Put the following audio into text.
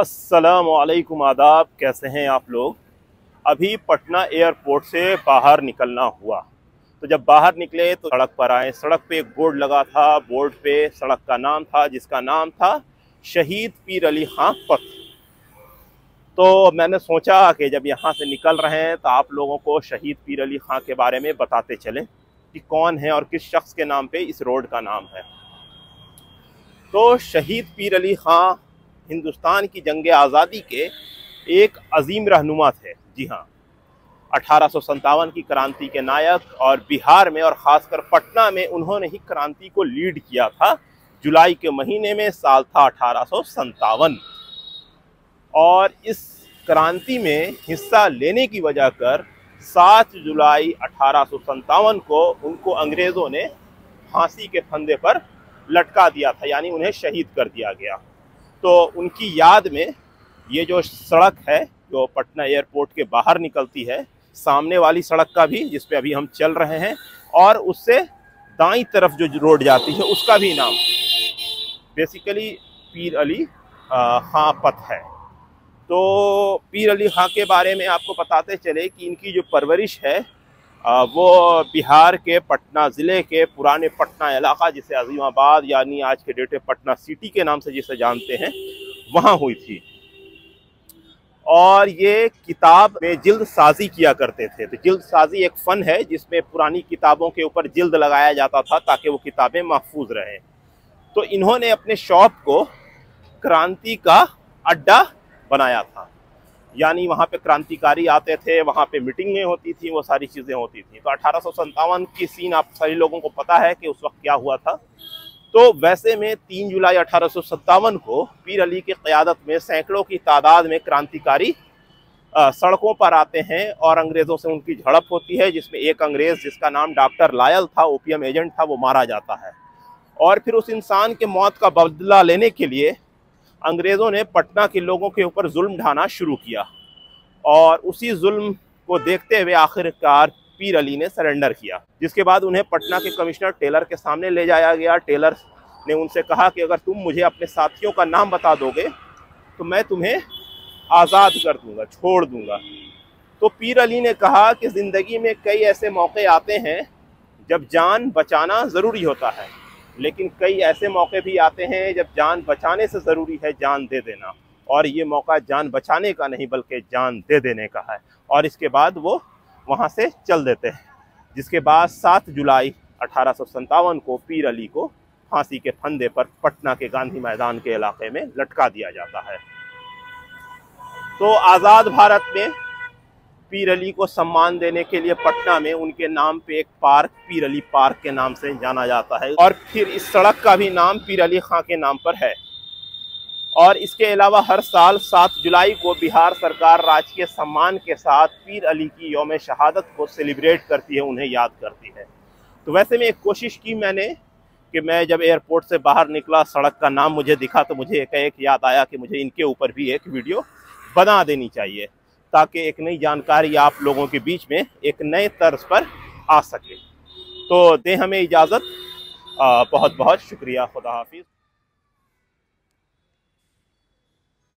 अस्सलामुअलैकुम, आदाब। कैसे हैं आप लोग। अभी पटना एयरपोर्ट से बाहर निकलना हुआ, तो जब बाहर निकले तो सड़क पर आए। सड़क पे एक बोर्ड लगा था, बोर्ड पे सड़क का नाम था जिसका नाम था शहीद पीर अली खां पथ। तो मैंने सोचा कि जब यहाँ से निकल रहे हैं तो आप लोगों को शहीद पीर अली खां के बारे में बताते चलें कि कौन है और किस शख्स के नाम पे इस रोड का नाम है। तो शहीद पीर अली खां हिंदुस्तान की जंग आज़ादी के एक अजीम रहनुमा थे। जी हाँ, 1857 की क्रांति के नायक, और बिहार में और ख़ासकर पटना में उन्होंने ही क्रांति को लीड किया था। जुलाई के महीने में साल था 1857, और इस क्रांति में हिस्सा लेने की वजह कर 7 जुलाई 1857 को उनको अंग्रेज़ों ने फांसी के फंदे पर लटका दिया था, यानी उन्हें शहीद कर दिया गया। तो उनकी याद में ये जो सड़क है जो पटना एयरपोर्ट के बाहर निकलती है, सामने वाली सड़क का भी, जिस पे अभी हम चल रहे हैं, और उससे दाईं तरफ जो रोड जाती है उसका भी नाम बेसिकली पीर अली खां पथ है। तो पीर अली खां के बारे में आपको बताते चले कि इनकी जो परवरिश है वो बिहार के पटना ज़िले के पुराने पटना इलाका, जिसे अजीमाबाद यानी आज के डेट में पटना सिटी के नाम से जिसे जानते हैं, वहाँ हुई थी। और ये किताब में जिल्द साजी किया करते थे। तो जिल्द साजी एक फ़न है जिसमें पुरानी किताबों के ऊपर जिल्द लगाया जाता था ताकि वो किताबें महफूज रहें। तो इन्होंने अपने शॉप को क्रांति का अड्डा बनाया था, यानी वहाँ पे क्रांतिकारी आते थे, वहाँ पे मीटिंगें होती थी, वो सारी चीज़ें होती थी। तो 1857 की सीन आप सभी लोगों को पता है कि उस वक्त क्या हुआ था। तो वैसे में 3 जुलाई 1857 को पीर अली की क़यादत में सैकड़ों की तादाद में क्रांतिकारी सड़कों पर आते हैं और अंग्रेज़ों से उनकी झड़प होती है, जिसमें एक अंग्रेज़ जिसका नाम डॉक्टर लायल था, ओपीएम एजेंट था, वो मारा जाता है। और फिर उस इंसान के मौत का बदला लेने के लिए अंग्रेज़ों ने पटना के लोगों के ऊपर जुल्म ढाना शुरू किया, और उसी जुल्म को देखते हुए आखिरकार पीर अली ने सरेंडर किया, जिसके बाद उन्हें पटना के कमिश्नर टेलर के सामने ले जाया गया। टेलर ने उनसे कहा कि अगर तुम मुझे अपने साथियों का नाम बता दोगे तो मैं तुम्हें आज़ाद कर दूंगा, छोड़ दूंगा। तो पीर अली ने कहा कि ज़िंदगी में कई ऐसे मौके आते हैं जब जान बचाना ज़रूरी होता है, लेकिन कई ऐसे मौके भी आते हैं जब जान बचाने से ज़रूरी है जान दे देना, और ये मौका जान बचाने का नहीं बल्कि जान दे देने का है। और इसके बाद वो वहाँ से चल देते हैं, जिसके बाद 7 जुलाई 1857 को पीर अली को फांसी के फंदे पर पटना के गांधी मैदान के इलाके में लटका दिया जाता है। तो आज़ाद भारत में पीर अली को सम्मान देने के लिए पटना में उनके नाम पे एक पार्क पीर अली पार्क के नाम से जाना जाता है, और फिर इस सड़क का भी नाम पीर अली खां के नाम पर है। और इसके अलावा हर साल 7 जुलाई को बिहार सरकार राजकीय सम्मान के साथ पीर अली की यौम शहादत को सेलिब्रेट करती है, उन्हें याद करती है। तो वैसे में एक कोशिश की मैंने कि मैं जब एयरपोर्ट से बाहर निकला, सड़क का नाम मुझे दिखा, तो मुझे एक याद आया कि मुझे इनके ऊपर भी एक वीडियो बना देनी चाहिए, ताकि एक नई जानकारी आप लोगों के बीच में एक नए तर्ज पर आ सके। तो दें हमें इजाज़त। बहुत बहुत शुक्रिया। खुदा हाफिज़।